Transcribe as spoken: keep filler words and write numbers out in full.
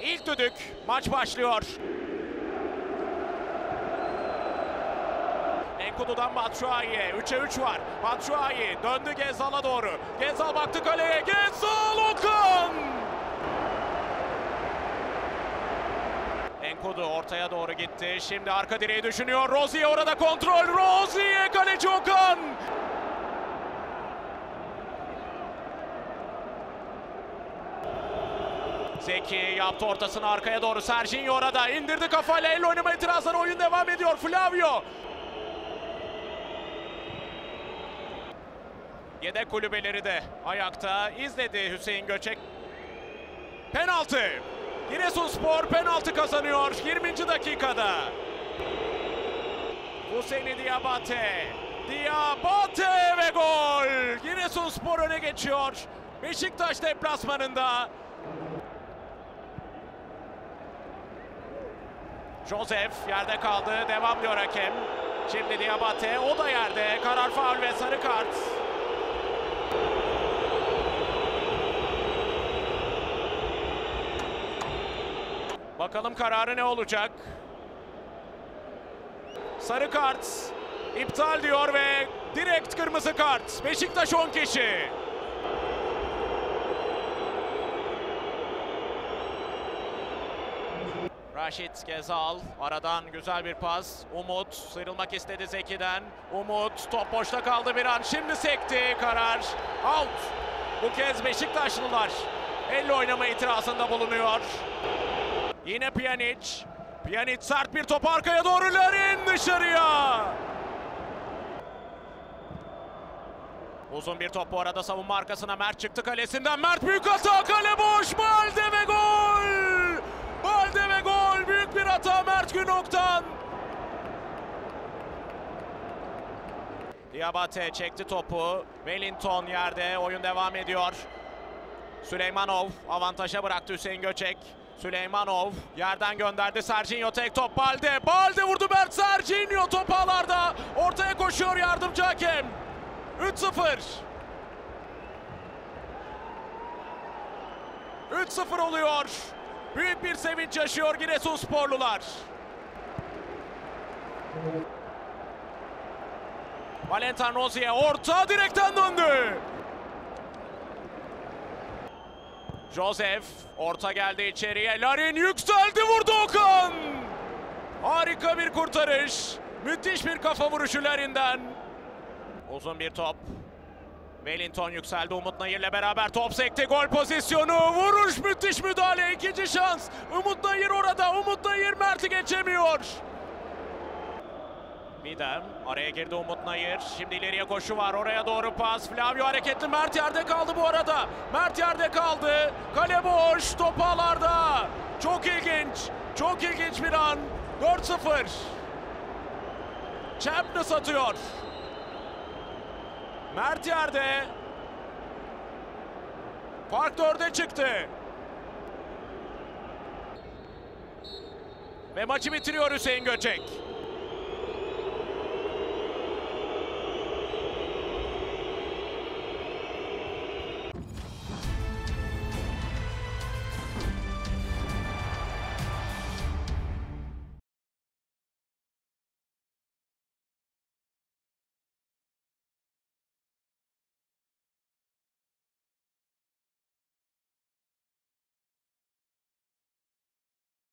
İlk düdük, maç başlıyor. Enkudu'dan Batshuayi'ye, üçe üç var. Batshuayi döndü Gezal'a doğru. Gezal baktı kaleye, Gezal Okan! Enkudu ortaya doğru gitti. Şimdi arka direği düşünüyor. Rozier orada kontrol. Rozier, kaleci Okan! Zeki yaptı ortasını arkaya doğru. Serginho orada indirdi kafayla. El oynama itirazları, oyun devam ediyor. Flavio. Yedek kulübeleri de ayakta. İzledi Hüseyin Göçek. Penaltı. Giresunspor penaltı kazanıyor yirminci dakikada. Hüseyin Diabate. Diabate ve gol. Giresunspor öne geçiyor. Beşiktaş deplasmanında. Joseph yerde kaldı. Devam diyor hakem. Şimdi Diabate. O da yerde. Karar faul ve sarı kart. Bakalım kararı ne olacak? Sarı kart iptal diyor ve direkt kırmızı kart. Beşiktaş on kişi. Raşit Gezal aradan güzel bir pas. Umut sıyrılmak istedi Zeki'den. Umut top boşta kaldı bir an. Şimdi sekti karar. Out. Bu kez Beşiktaşlılar elle oynama itirazında bulunuyor. Yine Pjanic. Pjanic sert bir top arkaya doğru. Larin dışarıya. Uzun bir top bu arada savunma arkasına. Mert çıktı kalesinden. Mert büyük hata. Kale boş. Balde ve gol. Balde ve gol. Büyük bir hata Mert Günok'tan. Diabate çekti topu. Wellington yerde. Oyun devam ediyor. Süleymanov avantaja bıraktı Hüseyin Göçek. Süleymanov yerden gönderdi. Serginho tek top. Balde. Balde vurdu Mert. Serginho top ağlarda. Ortaya koşuyor yardımcı hakem. üç sıfır. üç sıfır oluyor. Büyük bir sevinç yaşıyor Giresunsporlular. Valentin Rozier orta direkten döndü. Joseph orta geldi içeriye. Larin yükseldi, vurdu Okan. Harika bir kurtarış. Müthiş bir kafa vuruşu Larin'den. Uzun bir top. Wellington yükseldi Umut Nayır'la beraber top sekti. Gol pozisyonu. Vuruş, müthiş müdahale. İkinci şans. Umut Nayır orada. Umut Nayır Mert'i geçemiyor. Midem araya girdi Umut Nayır. Şimdi ileriye koşu var. Oraya doğru pas. Flavio hareketli. Mert yerde kaldı bu arada. Mert yerde kaldı. Kale boş. Top ağlarda. Çok ilginç. Çok ilginç bir an. dört sıfır. Champness atıyor. Mert yerde. Fark dörde çıktı. Ve maçı bitiriyor Hüseyin Göçek.